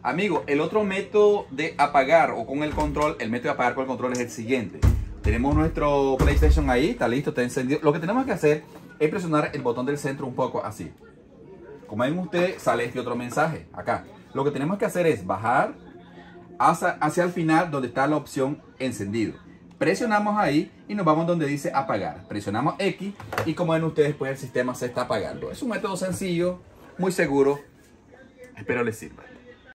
Amigo, el otro método de apagar o con el control, el método de apagar con el control es el siguiente. Tenemos nuestro PlayStation ahí, está listo, está encendido. Lo que tenemos que hacer es presionar el botón del centro un poco así. Como ven ustedes, sale este otro mensaje acá. Lo que tenemos que hacer es bajar hacia el final donde está la opción encendido. Presionamos ahí y nos vamos donde dice apagar. Presionamos X y como ven ustedes, pues el sistema se está apagando. Es un método sencillo, muy seguro. Espero les sirva.